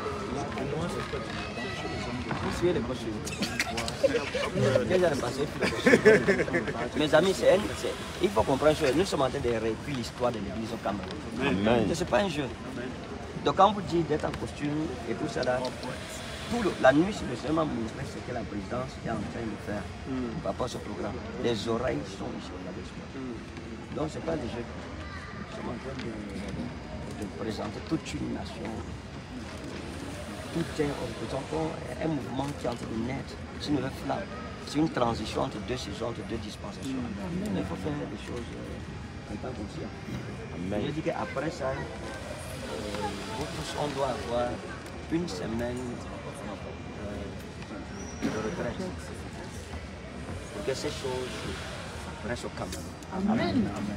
Suivez les costumes. Déjà passé. Mes amis, c'est il faut comprendre une chose. Nous sommes en train de réécrire l'histoire de l'église au Cameroun. Ce n'est pas un jeu. Donc quand vous dites d'être en costume et tout ça là, tout le, la nuit sur le seulement ministère, c'est que la présidence est en train de faire mm. par rapport à ce programme. Les oreilles sont ici. Mm. Donc ce n'est pas des jeux. Nous sommes en train de, de présenter toute une nation. Tout est un mouvement qui est en train de naître. C'est une nouvelle flamme. C'est une transition entre deux saisons, entre deux dispensations. Mm. Mais il faut faire des choses en tant conscient. Je dis qu'après ça, euh, vous tous, on doit avoir une semaine euh, de retraite pour que ces choses restent au Cameroun. Amen. Amen. Amen.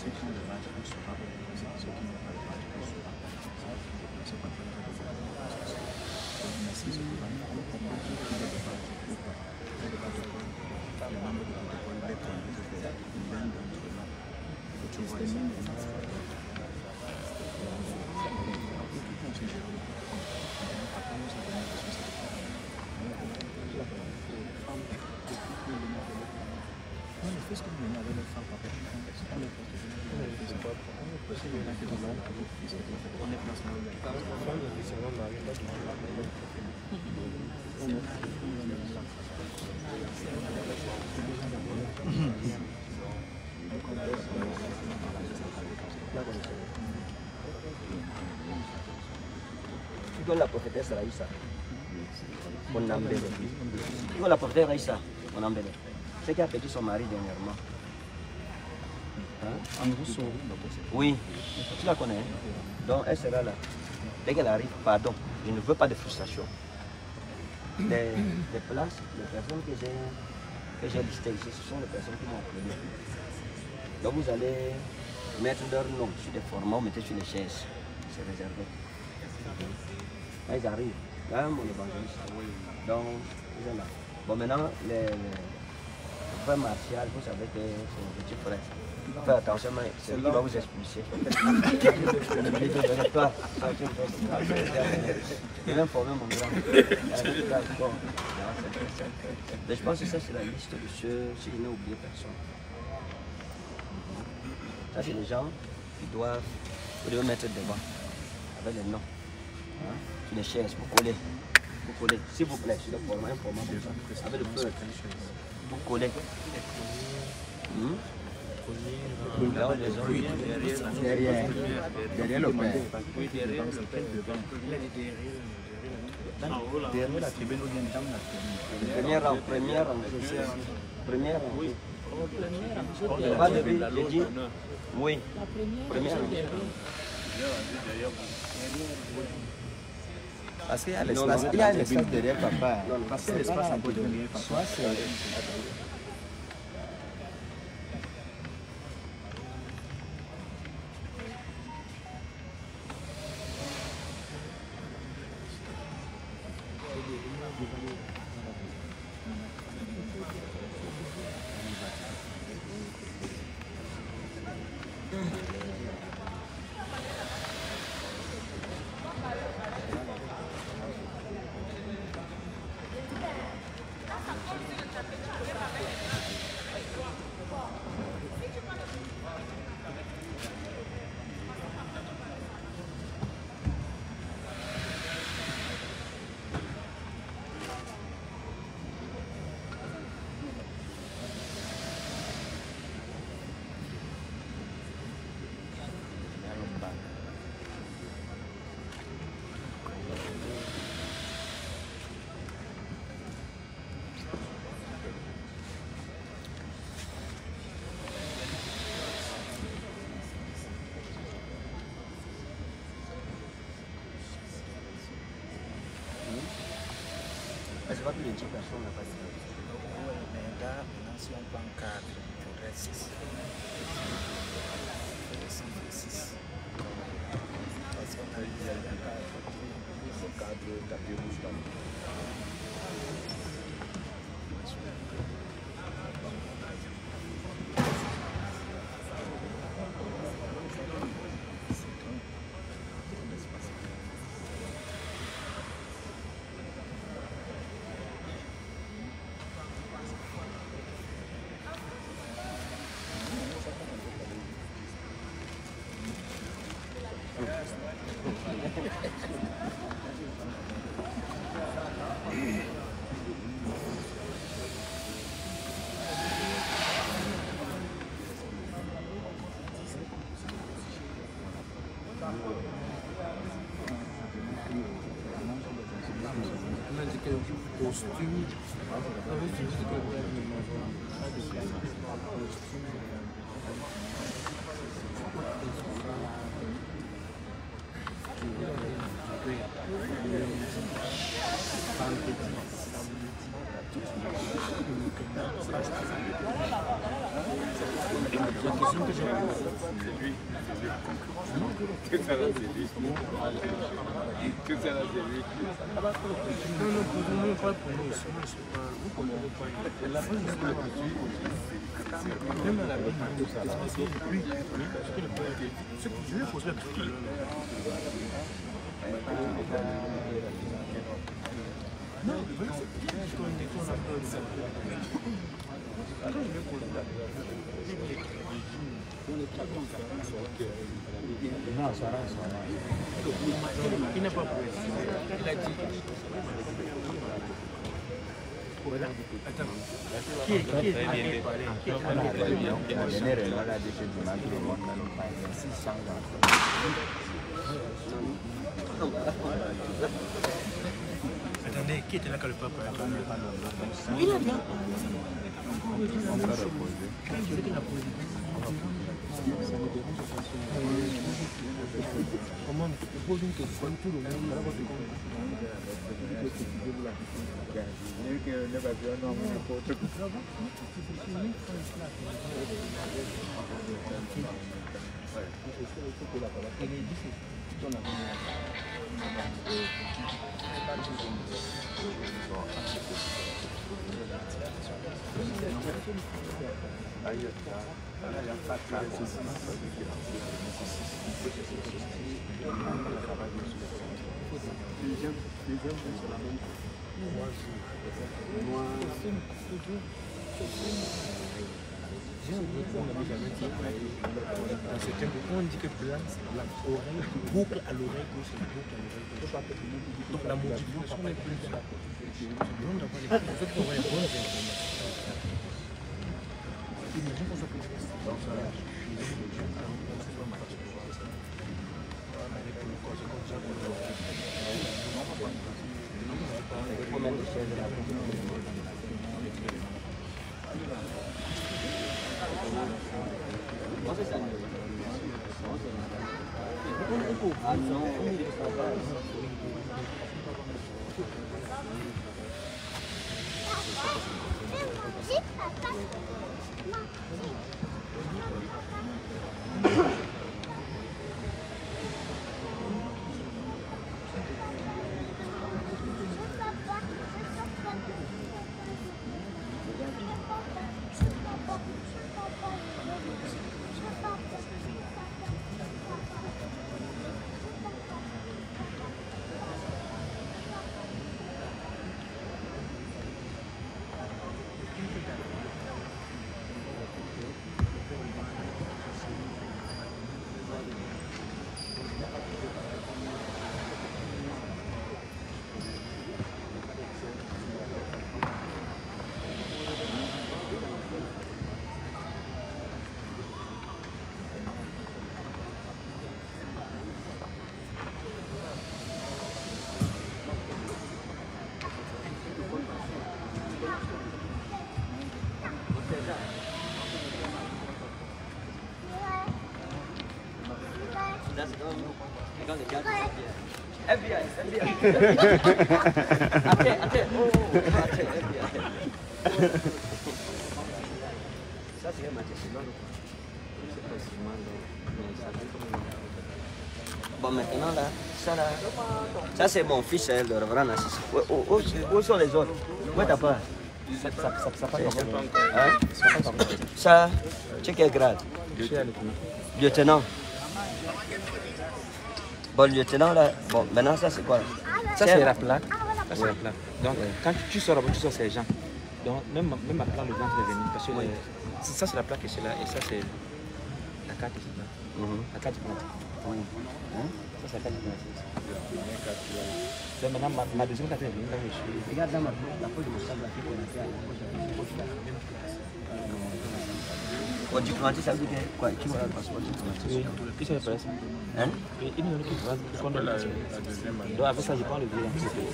Tu donnes la prophétesse Raïssa. On embellit. Tu donnes la prophétesse Raïssa. On embellit. C'est qui a perdu son mari dernièrement. Hein? Oui, tu la connais. Donc elle sera là. Dès qu'elle arrive, pardon, je ne veux pas de frustration. Les, les places, les personnes que j'ai que j'ai listées ici, ce sont les personnes qui m'ont appelé. Donc vous allez mettre leur nom sur des formats, mettez sur les chaises. C'est réservé. Là, ils arrivent. Là, mon évangéliste. Donc, ils sont là. Bon, maintenant, les, les frères Martial, vous savez que c'est mon petit frère. Faites attention, mais c'est lui qui va vous expulser. Toi, il va informer mon grand. Mais je pense que ça, c'est la liste de ceux qui n'ont oublié personne. Ça, c'est les gens qui doivent, vous devez mettre devant, avec les noms. Hein? Sur les chaises, vous collez. Vous collez, s'il vous plaît, sur le format, un format comme ça. Avec le feu. Vous collez. Hmm? Là, les gens, oui, derrière, derrière le père. Oui, derrière le père. Derrière la tribune, ou bien dans la tribune. Première rang, première rang. Première rang. Oui. Pas de vie, j'ai dit. Oui. Première rang. Parce qu'il y a l'espace, il y a l'espace derrière papa. Parce que l'espace un peu derrière papa. Soit c'est... C'est pas plus de dix personnes là-bas. Mais là, si on prend quatre, il reste six. Costume. La question que j'ai posée, c'est lui. Que ça là, c'est lui. Que ça là, c'est lui. non, non, pour nous, pas pour nous, je ne sais pas. Vous comprenez pas. La base de la culture, même à la vie, c'est lui. Je vais poser la question. Non, le vrai, c'est qu'on est qu'on a peur de ça. Alors, je vais poser la question. Non, ça va, ça va. Il n'a pas précisé. Il a dit. Attends. Qui est qui est venu parler? Qui est venu Attendez, qui était là quand le papa a parlé? Il a bien. On peut reposer. Comment tu poses une question, tout le monde va te on dit que blanc c'est blanc, oreille, boucle à l'oreille gauche et boucle à l'oreille gauche. Donc la modification n'est plus de la donc d'avoir les choses pour avoir les bonnes informations. Imagine qu'on soit plus Ah non, F B I, F B I. Attends, attends. Oh, attends, F B I. Ça, c'est un matériel. Bon, maintenant, là, ça, là, ça, c'est mon fils, hein, le reverend Nassis. Où, où, où sont les autres? Où est ta part? Ça, ça, ça, ça passe encore. Hein? Ça, tu sais quel grade? Lieutenant. Bon, lieutenant, là, bon, maintenant, ça, c'est quoi? Ça, c'est la plaque. Ça, c'est la plaque. Donc, quand tu sors là-bas, tu sors ces gens. Donc, même, même maintenant, le ventre est venu. Parce que oui. les, ça, c'est la plaque ici, là. Et ça, c'est la carte ici, là. Mm-hmm. La carte diplomatique. Oui. Hein? Ça, c'est la carte diplomatique. Donc, maintenant, ma, ma deuxième carte est venue. Là où je suis. Regarde dans ma la poche de sable qui est connectée à la poche de la Au diplomatique, ça veut dire quoi? Tu vois le passeport diplomatique? Oui, qui c'est le passeport? Hein? Et il nous dit qu'il va prendre la deuxième. Donc, avec ça, je prends le billet.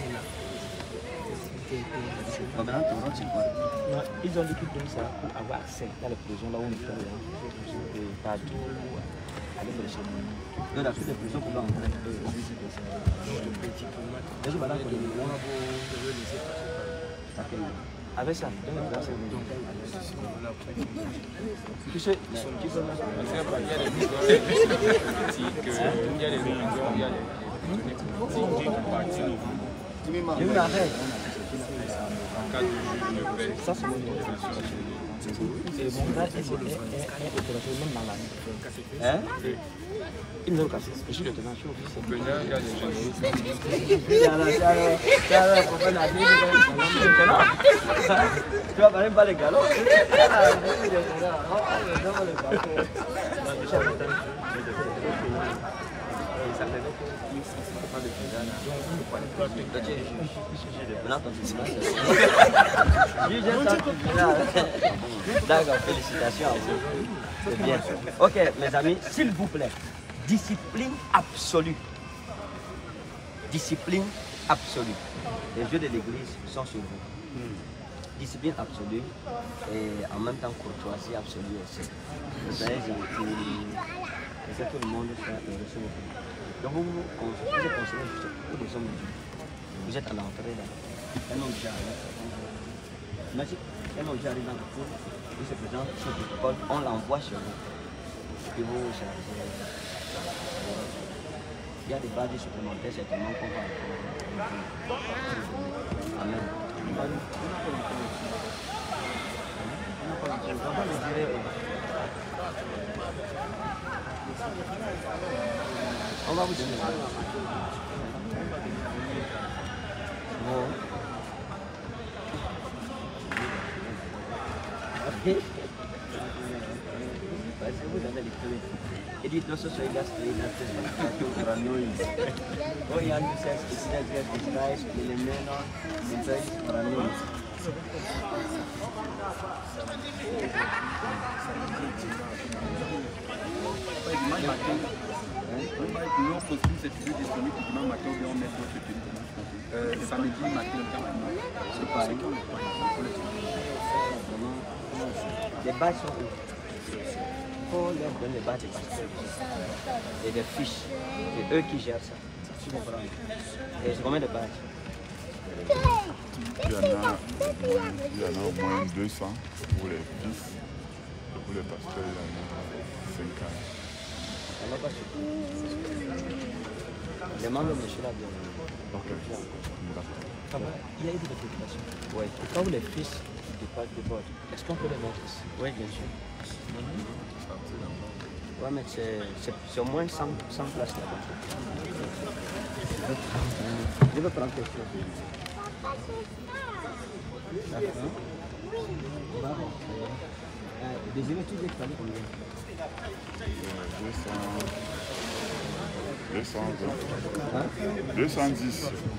Bon, maintenant, ton rôle, c'est quoi? Ils ont dit qu'ils donnent ça pour avoir accès dans les prisons là où on est et partout. Aller pour les chemins. Donc, la suite des prisons pour l'entrer. Est-ce que maintenant, on va laisser passer? Avec ça, donc là, c'est bon. Tu sais, tu peux mettre. Je m'arrête. Ça, c'est mon nom. Et mon gars, il est opérationnel même dans l'année. Hein? Il nous casse. Je suis le tenant, je suis officiel. Tu vas parler pas les galops. D'accord, félicitations à vous. C'est bien. Ok, mes amis, s'il vous plaît, discipline absolue. Discipline absolue. Les jeux de l'église sont sur vous. Discipline absolue et en même temps courtoisie absolue aussi. Vous savez, je sais que tout le monde fait le reçu. Donc vous vous êtes conseillé pour des hommes de Dieu. Vous êtes à l'entrée là. Un homme déjà arrive. Imagine, un homme déjà arrive dans la cour, il se présente sur le protocole, on l'envoie chez vous. Et vous chargez. Il y a des bases supplémentaires certainement qu'on va avoir. Amen. On va vous donner. Bon. Ok. Vous avez les clés. Et dites nous ce soir, il y a ce qu'il y a pour nous. Oh, il y a une séance qui se fait avec les guys, les ménons, les guys pour nous. Nous postulons cette vidéo disponible dimanche matin ou bien on met votre tenue. Samedi matin, c'est pareil. Les badges sont où? Il faut leur donner les badges des pasteurs et des fiches. C'est eux qui gèrent ça. Tu comprends? Et c'est combien de badges? Il y en a, il y en a au moins deux cents pour les fils. Et pour les pasteurs, il y en a cinquante. Les membres de monsieur là, bien. Ok. Il y a eu des préoccupations. Oui. Quand les fils du parc de bord, est-ce qu'on peut les mettre ici? Oui, bien sûr. Oui, mais c'est au moins cent, cent places là-bas. Je vais prendre quelque chose. D'accord. Désolé, tu veux parler combien? deux cent vingt. deux cent dix.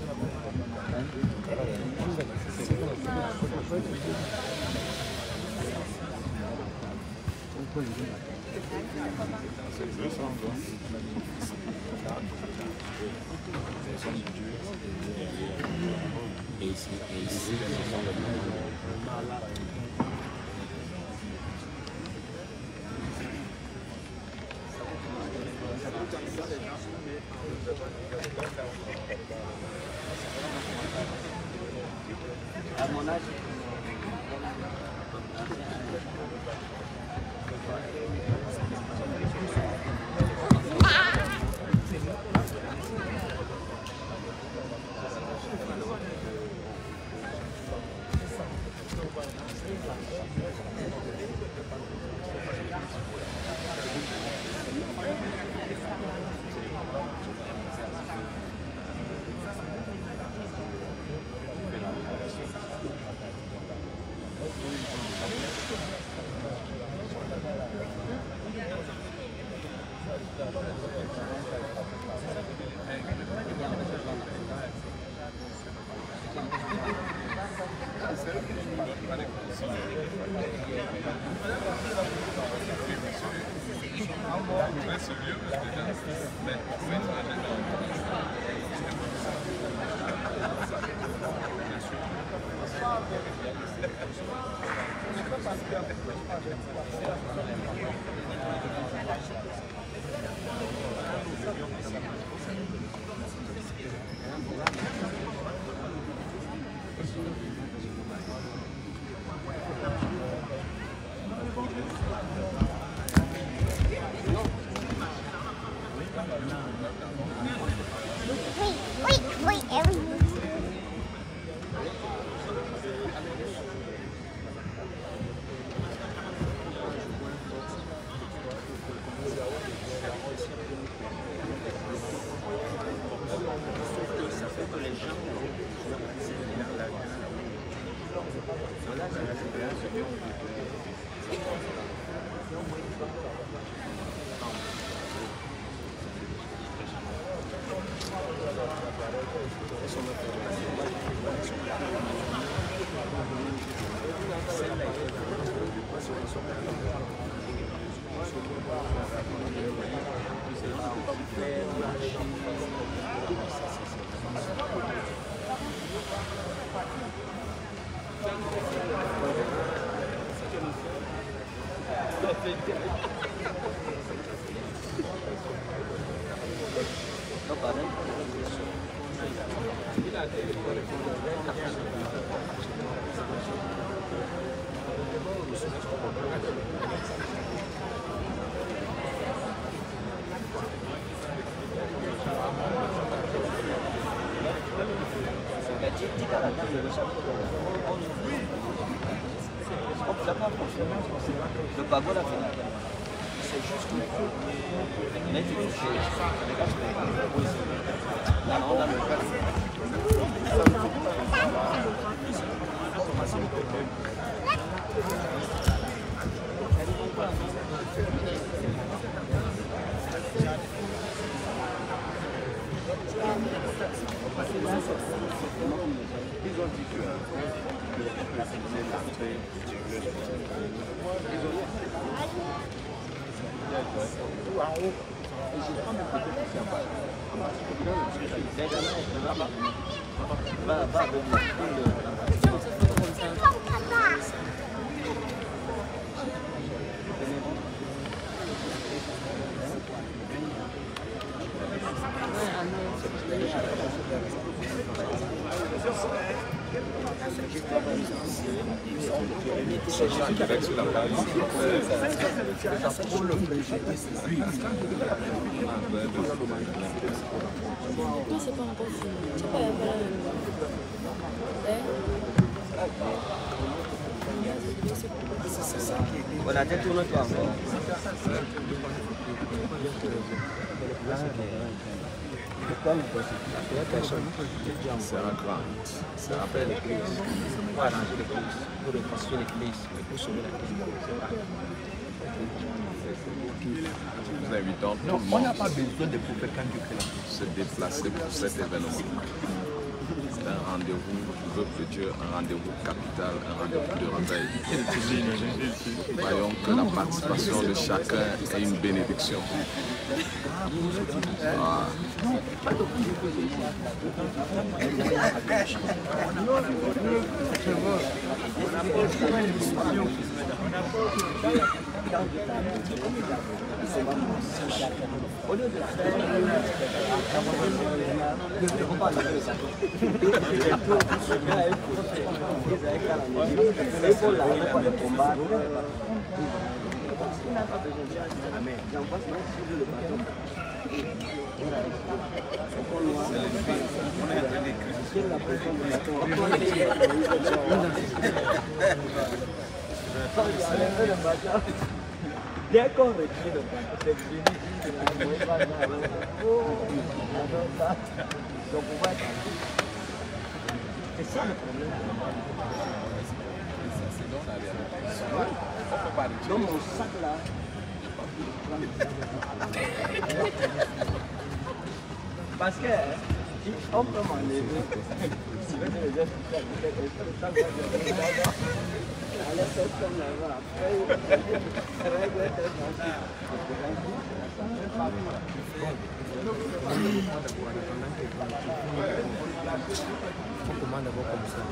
C'est deux cent vingt. Et ici, et ici, À mon âge, Le pagoda, c'est juste que mais tu sais, non, non, dans le va, va, sur la page. Non, c'est pas encore fini. C'est pas la voilà, détourne-toi encore. C'est un grand. Ça rappelle l'église. Pour arranger l'église, pour reconstruire l'église, pour sauver l'église. Nous invitons tout Non, le on monde n'a pas besoin de prophètes quand Dieu crée la à se déplacer pour cet événement. C'est un rendez-vous du peuple de Dieu, un rendez-vous capital, un rendez-vous de réveil. Voyons que la participation de chacun est une bénédiction. Ah. Au lieu de la Dès qu'on retire le bateau, c'est fini. Donc on va être... C'est ça le problème. Dans mon sac là. Parce que on peut m'enlever. Si vous avez déjà fait ça, allez faire comme là-bas. Après, règle est très facile. On commande d'abord comme ça.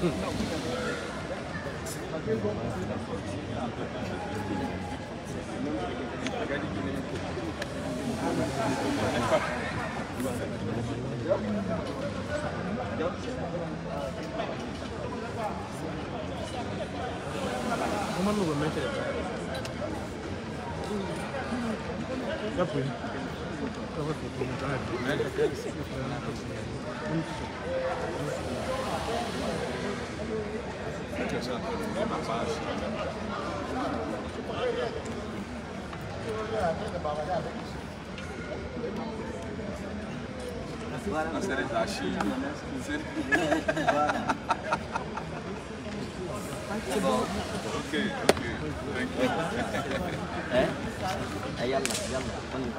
Comment nous remettre les bras? Ça peut. Voilà, c'est les archives. C'est bon. Ok, ok. Hein? Ah, yalla, yalla, on y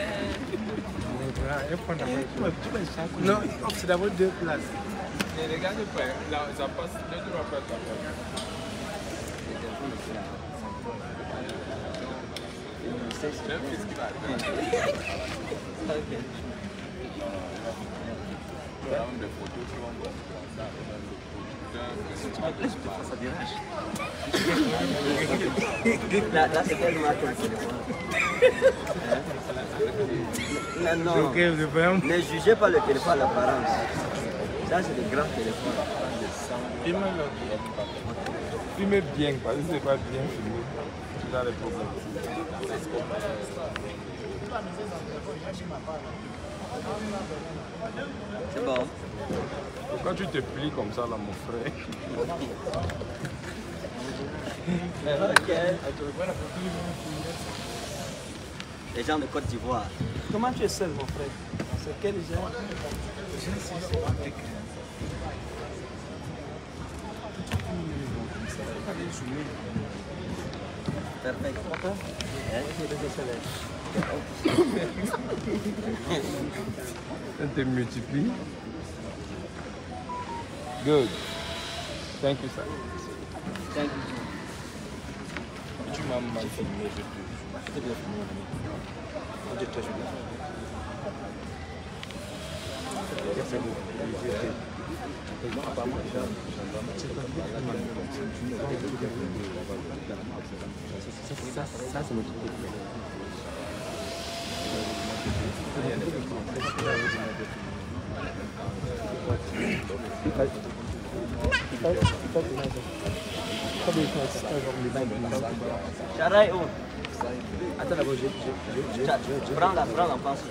va. Non, c'est d'abord deux places. Mais regardez pas, là, ça passe deux, trois fois. Des photos qui vont voir ça. Là, là c'est tellement que le téléphone. Non, non. Ne jugez pas le téléphone à l'apparence. Ça, c'est des grands téléphones. Filmez bien, parce que c'est pas bien filmé. Tu as des problèmes. C'est bon. Pourquoi tu te plies comme ça là, mon frère? Ok. Les gens de Côte d'Ivoire. Comment tu es seul, mon frère? C'est quel genre? Perfect. Ça te multiplie. Good. Thank you, sir. Thank you. Tu m'as mal filmé, je te C'est bien filmé, mon ami. On dit très joli. C'est beau. Ça, ça c'est notre truc. Charay où? Attends d'abord, je je Prends la, prends l'enfance.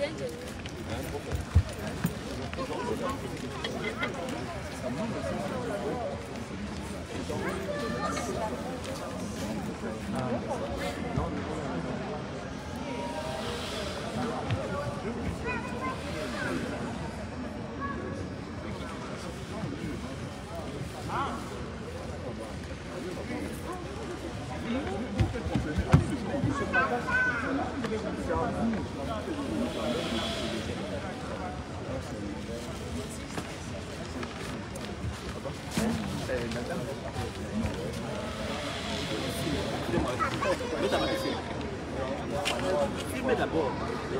Filmez d'abord.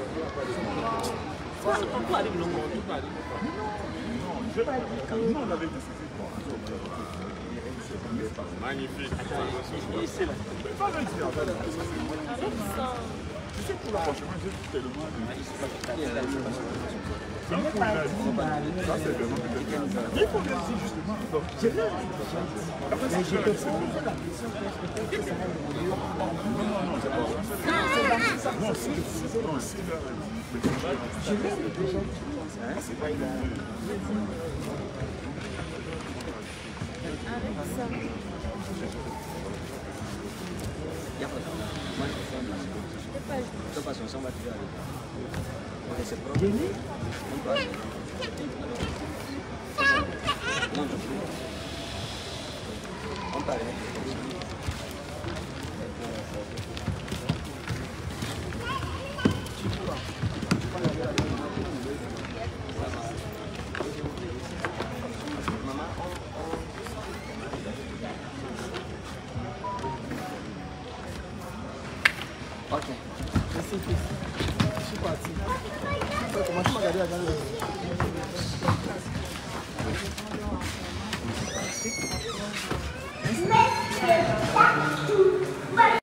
Pourquoi arrive le monde? magnifique. Ici, là. Tu sais, pour la prochaine fois, j'ai tellement de... Ça, c'est vraiment peut-être... Il faut bien dire justement. Donc, j'ai rien. Après, c'est sûr. Non, non, non, c'est pas ça. Non, c'est... Non, c'est... Je vais déjà... C'est pas une... Avec ça. Il y a pas de temps. Moi, je fais un blanc. De toute façon, ça, on va toujours aller. Ok, c'est propre. On peut aller. Non, je peux. On peut aller. Ok. Je suis parti. Comment tu m'as regardé à Mais